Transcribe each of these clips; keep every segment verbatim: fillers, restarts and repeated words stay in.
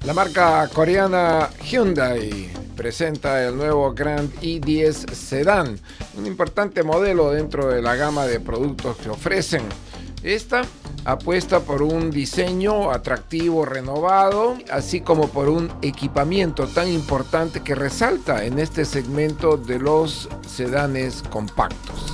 La marca coreana Hyundai presenta el nuevo Grand i diez Sedan, un importante modelo dentro de la gama de productos que ofrecen. Esta apuesta por un diseño atractivo, renovado, así como por un equipamiento tan importante que resalta en este segmento de los sedanes compactos.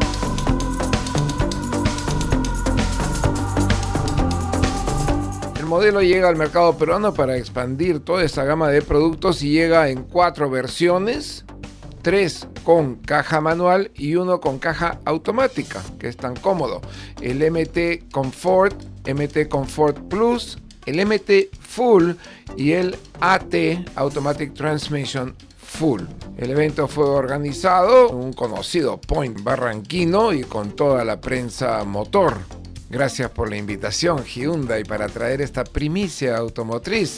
El modelo llega al mercado peruano para expandir toda esta gama de productos y llega en cuatro versiones, tres con caja manual y uno con caja automática, que es tan cómodo. El M T Comfort, M T Comfort Plus, el M T Full y el A T Automatic Transmission Full. El evento fue organizado en un conocido point barranquino y con toda la prensa motor. Gracias por la invitación, Hyundai, para traer esta primicia automotriz.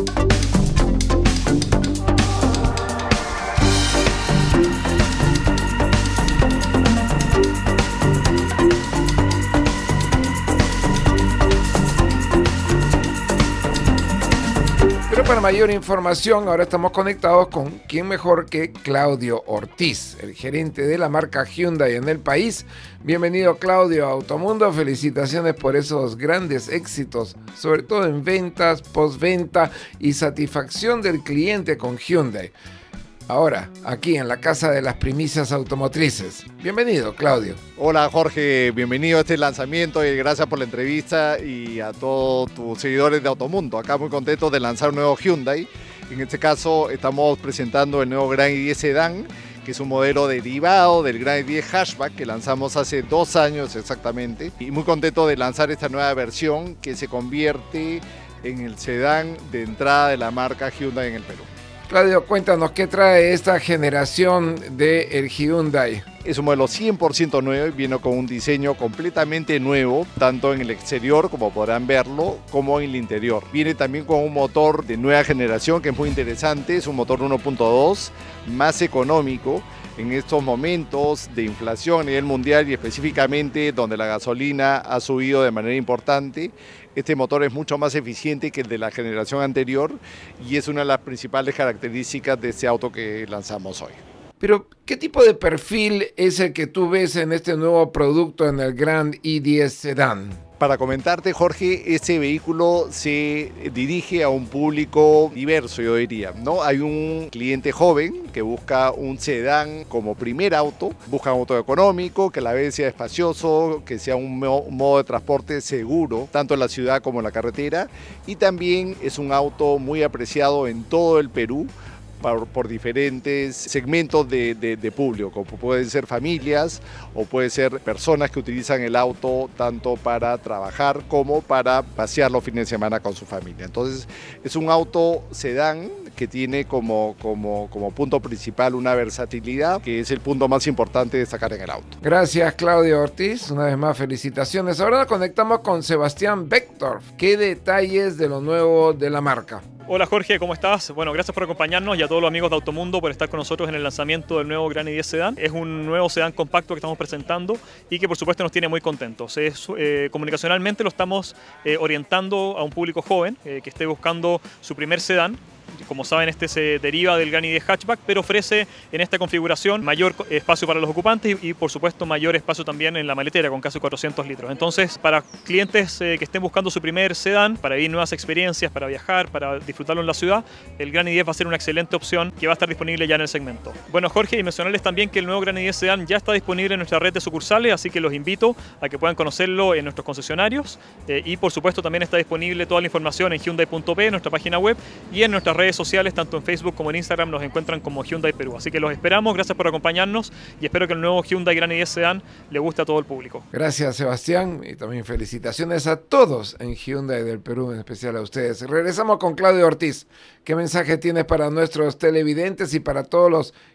Pero para mayor información, ahora estamos conectados con quién mejor que Claudio Ortiz, el gerente de la marca Hyundai en el país. Bienvenido, Claudio, a Automundo. Felicitaciones por esos grandes éxitos, sobre todo en ventas, postventa y satisfacción del cliente con Hyundai. Ahora, aquí en la Casa de las Primicias Automotrices. Bienvenido, Claudio. Hola, Jorge. Bienvenido a este lanzamiento y gracias por la entrevista y a todos tus seguidores de Automundo. Acá muy contentos de lanzar un nuevo Hyundai. En este caso estamos presentando el nuevo Grand i diez Sedan, que es un modelo derivado del Grand i diez Hatchback que lanzamos hace dos años exactamente. Y muy contento de lanzar esta nueva versión que se convierte en el sedán de entrada de la marca Hyundai en el Perú. Claudio, cuéntanos, ¿qué trae esta generación del Hyundai? Es un modelo cien por ciento nuevo y viene con un diseño completamente nuevo, tanto en el exterior, como podrán verlo, como en el interior. Viene también con un motor de nueva generación que es muy interesante, es un motor uno punto dos, más económico en estos momentos de inflación a nivel mundial y específicamente donde la gasolina ha subido de manera importante. Este motor es mucho más eficiente que el de la generación anterior y es una de las principales características de este auto que lanzamos hoy. Pero, ¿qué tipo de perfil es el que tú ves en este nuevo producto en el Grand i diez Sedan? Para comentarte, Jorge, este vehículo se dirige a un público diverso, yo diría, ¿no? Hay un cliente joven que busca un sedán como primer auto, busca un auto económico, que a la vez sea espacioso, que sea un modo de transporte seguro, tanto en la ciudad como en la carretera, y también es un auto muy apreciado en todo el Perú, Por, por diferentes segmentos de, de, de público, como pueden ser familias o pueden ser personas que utilizan el auto tanto para trabajar como para pasear los fines de semana con su familia. Entonces es un auto sedán que tiene como, como, como punto principal una versatilidad, que es el punto más importante de destacar en el auto. Gracias, Claudio Ortiz. Una vez más, felicitaciones. Ahora nos conectamos con Sebastián Becktorff. ¿Qué detalles de lo nuevo de la marca? Hola Jorge, ¿cómo estás? Bueno, gracias por acompañarnos y a todos los amigos de Automundo por estar con nosotros en el lanzamiento del nuevo Grand i diez Sedan. Es un nuevo sedán compacto que estamos presentando y que por supuesto nos tiene muy contentos. Es, eh, comunicacionalmente lo estamos eh, orientando a un público joven eh, que esté buscando su primer sedán. Como saben, este se deriva del Grand i diez Hatchback, pero ofrece en esta configuración mayor espacio para los ocupantes y, y por supuesto mayor espacio también en la maletera con casi cuatrocientos litros. Entonces, para clientes eh, que estén buscando su primer sedán, para vivir nuevas experiencias, para viajar, para disfrutarlo en la ciudad, el Grand i diez va a ser una excelente opción que va a estar disponible ya en el segmento. Bueno, Jorge, y mencionarles también que el nuevo Grand i diez Sedan ya está disponible en nuestra red de sucursales, así que los invito a que puedan conocerlo en nuestros concesionarios eh, y por supuesto también está disponible toda la información en hyundai punto p, nuestra página web, y en nuestras redes sociales, tanto en Facebook como en Instagram, nos encuentran como Hyundai Perú. Así que los esperamos, gracias por acompañarnos y espero que el nuevo Hyundai Grand i diez Sedan le guste a todo el público. Gracias, Sebastián, y también felicitaciones a todos en Hyundai del Perú, en especial a ustedes. Regresamos con Claudio Ortiz. ¿Qué mensaje tienes para nuestros televidentes y para todos los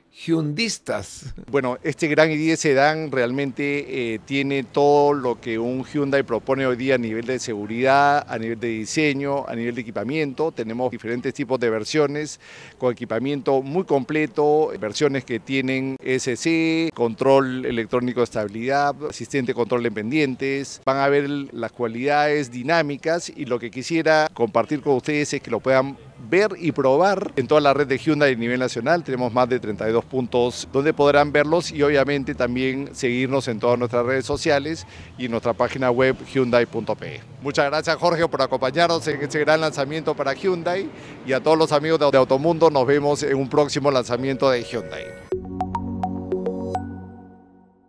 hyundistas. Bueno, este Gran i diez Sedán realmente eh, tiene todo lo que un Hyundai propone hoy día a nivel de seguridad, a nivel de diseño, a nivel de equipamiento. Tenemos diferentes tipos de versiones con equipamiento muy completo, versiones que tienen E S C, control electrónico de estabilidad, asistente de control en pendientes. Van a ver las cualidades dinámicas y lo que quisiera compartir con ustedes es que lo puedan ver y probar en toda la red de Hyundai a nivel nacional. Tenemos más de treinta y dos puntos donde podrán verlos y obviamente también seguirnos en todas nuestras redes sociales y en nuestra página web hyundai punto pe. Muchas gracias, Jorge, por acompañarnos en este gran lanzamiento para Hyundai, y a todos los amigos de Automundo nos vemos en un próximo lanzamiento de Hyundai.